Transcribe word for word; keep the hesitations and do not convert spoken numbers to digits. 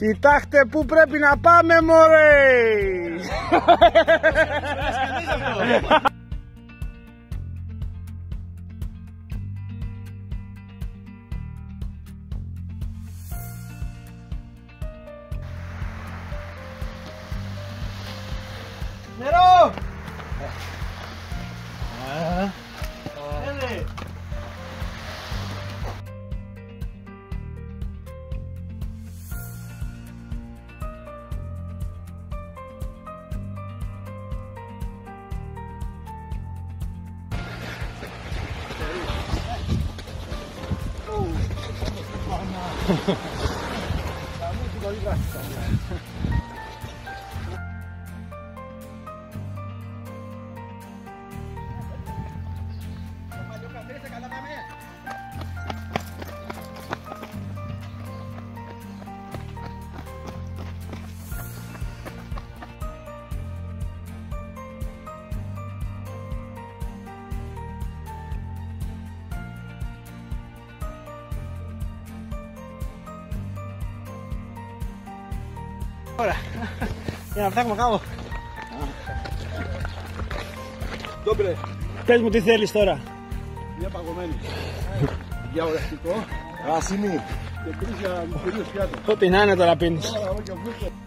Κοιτάξτε πού πρέπει να πάμε, μωρέ! Νερό! Έλε! Ωραία, για να φτιάχνουμε κάπου. Ντόμπλε. Πες μου τι θέλεις τώρα. Μια παγωμένη. Για ορεκτικό. Ράσινη. Και τρεις για μυστηρίες πιάτο. Ό,τι να είναι τώρα πίνεις.